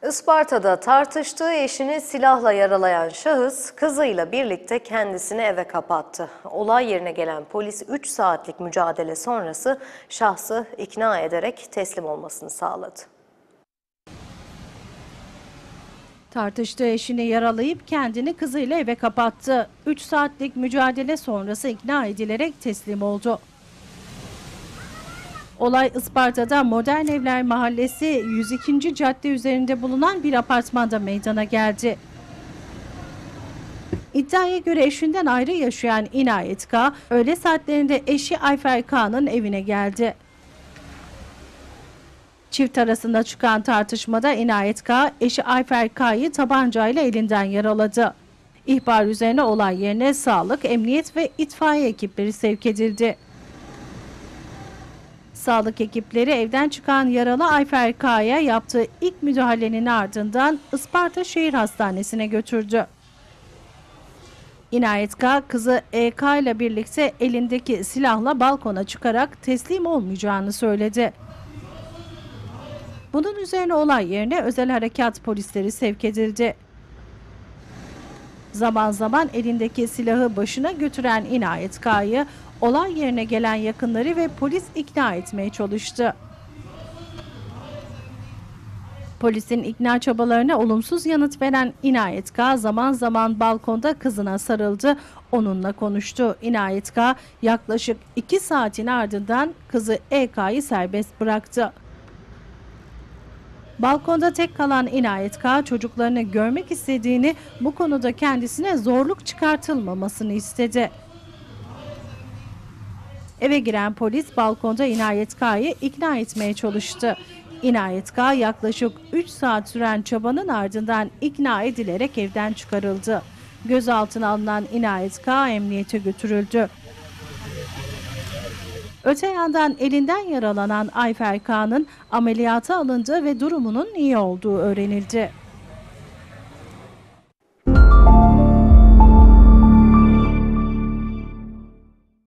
Isparta'da tartıştığı eşini silahla yaralayan şahıs kızıyla birlikte kendisini eve kapattı. Olay yerine gelen polis 3 saatlik mücadele sonrası şahsı ikna ederek teslim olmasını sağladı. Tartıştığı eşini yaralayıp kendini kızıyla eve kapattı. 3 saatlik mücadele sonrası ikna edilerek teslim oldu. Olay Isparta'da Modern Evler Mahallesi 102. cadde üzerinde bulunan bir apartmanda meydana geldi. İddiaya göre eşinden ayrı yaşayan İnayet K, öğle saatlerinde eşi Ayfer K'nın evine geldi. Çift arasında çıkan tartışmada İnayet K, eşi Ayfer K'yı tabancayla elinden yaraladı. İhbar üzerine olay yerine sağlık, emniyet ve itfaiye ekipleri sevk edildi. Sağlık ekipleri evden çıkan yaralı Ayfer K'ya yaptığı ilk müdahalenin ardından Isparta Şehir Hastanesi'ne götürdü. İnayet K, kızı EK ile birlikte elindeki silahla balkona çıkarak teslim olmayacağını söyledi. Bunun üzerine olay yerine özel harekat polisleri sevk edildi. Zaman zaman elindeki silahı başına götüren İnayet K'yı olay yerine gelen yakınları ve polis ikna etmeye çalıştı. Polisin ikna çabalarına olumsuz yanıt veren İnayet K zaman zaman balkonda kızına sarıldı, onunla konuştu. İnayet K yaklaşık 2 saatin ardından kızı EK'yı serbest bıraktı. Balkonda tek kalan İnayet K, çocuklarını görmek istediğini, bu konuda kendisine zorluk çıkartılmamasını istedi. Eve giren polis balkonda İnayet K'yı ikna etmeye çalıştı. İnayet K yaklaşık 3 saat süren çabanın ardından ikna edilerek evden çıkarıldı. Gözaltına alınan İnayet K emniyete götürüldü. Öte yandan elinden yaralanan Ayfer K'nın ameliyata alındığı ve durumunun iyi olduğu öğrenildi.